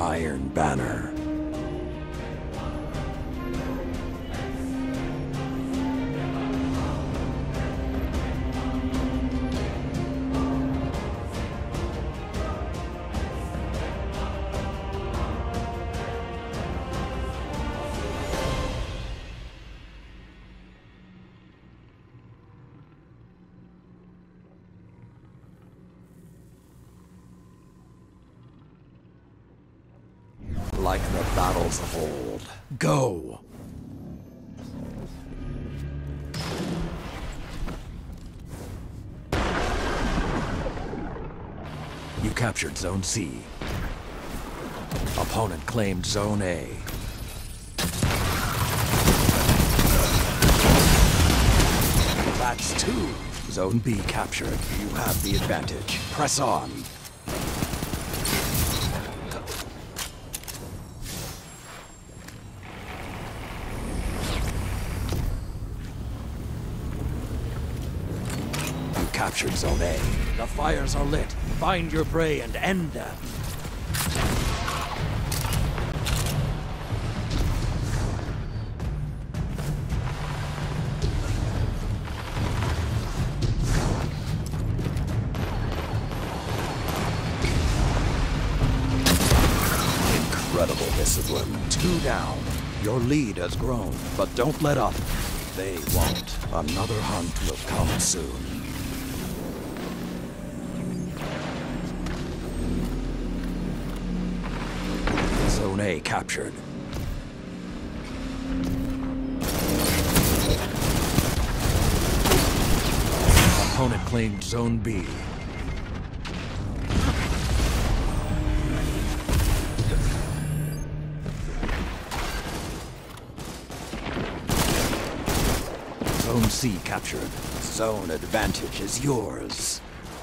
Iron Banner. Like the battles of old. Go! You captured Zone C. Opponent claimed Zone A. That's 2. Zone B captured. You have the advantage. Press on. Captured Zone A. The fires are lit. Find your prey and end them. Incredible discipline. 2 down. Your lead has grown, but don't let up. They won't. Another hunt will come soon. Zone A captured. Opponent claimed Zone B. Zone C captured. Zone advantage is yours.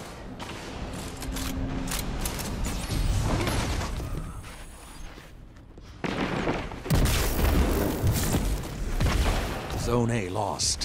Zone A lost.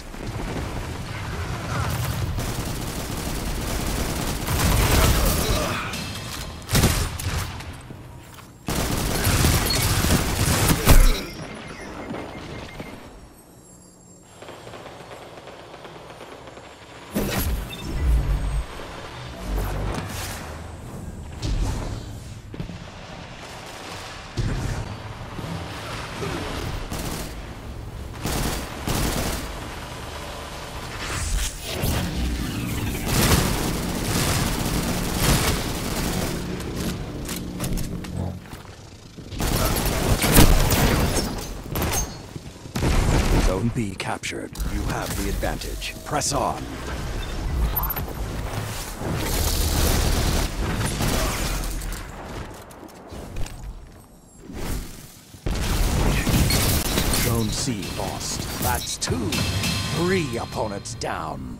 Zone B captured. You have the advantage. Press on. Zone C lost. That's 2. 3 opponents down.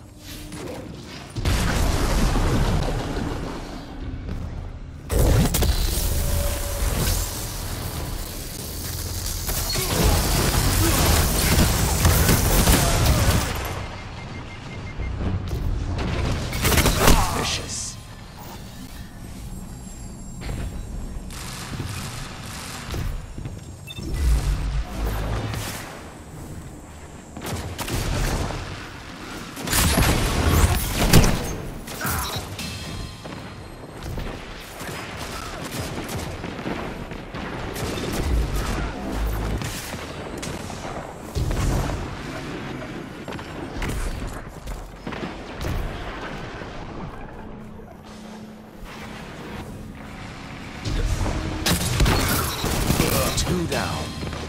Down.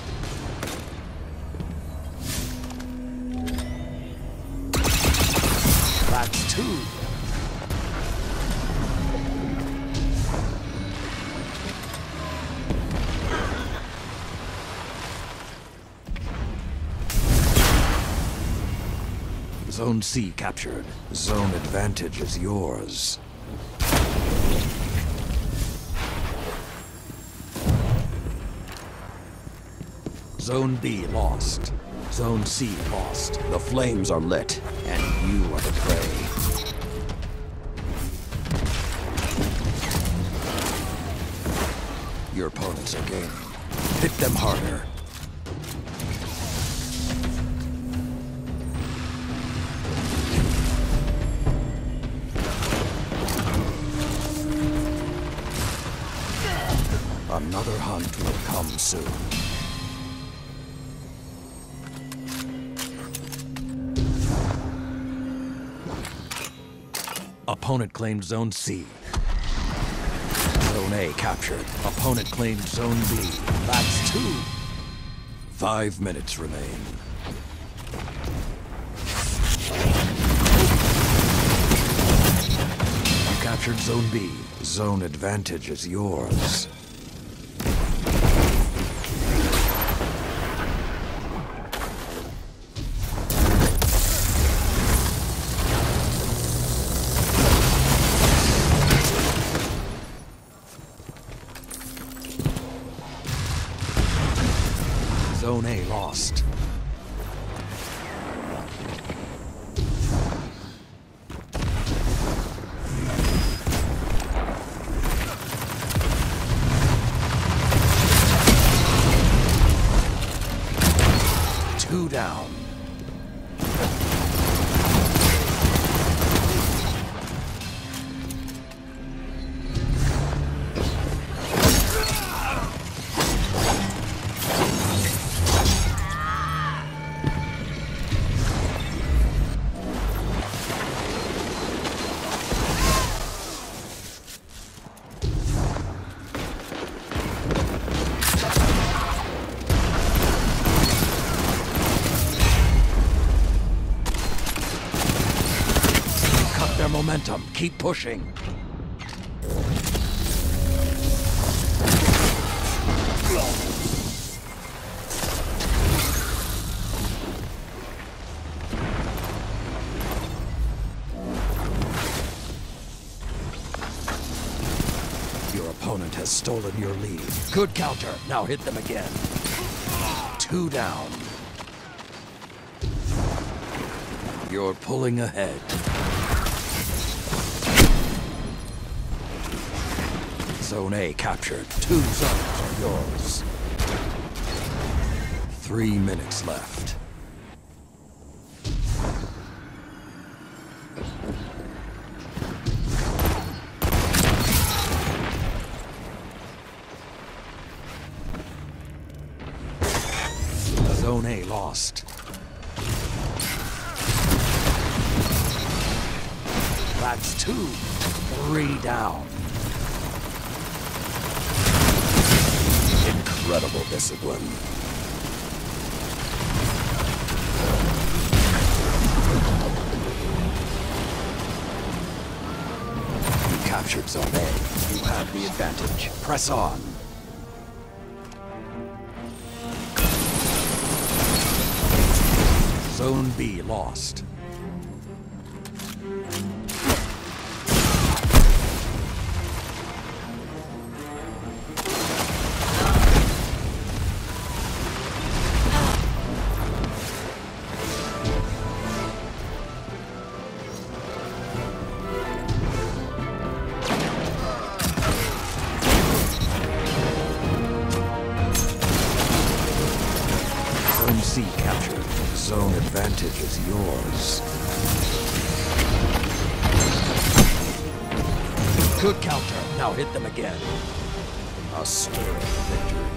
That's 2. Zone C captured. Zone advantage is yours. Zone B lost. Zone C lost. The flames are lit, and you are the prey. Your opponents are gaining. Hit them harder. Another hunt will come soon. Opponent claimed Zone C. Zone A captured. Opponent claimed Zone B. That's 2. 5 minutes remain. You captured Zone B. Zone advantage is yours. Zone A lost. Two down. Their momentum. Keep pushing. Your opponent has stolen your lead. Good counter. Now hit them again. 2 down. You're pulling ahead. Zone A captured. 2 zones are yours. 3 minutes left. Zone A lost. That's 2. 3 down. Incredible discipline. You captured Zone A. You have the advantage. Press on. Zone B lost. Zone C captured. Zone advantage is yours. Good counter. Now hit them again. A stirring victory.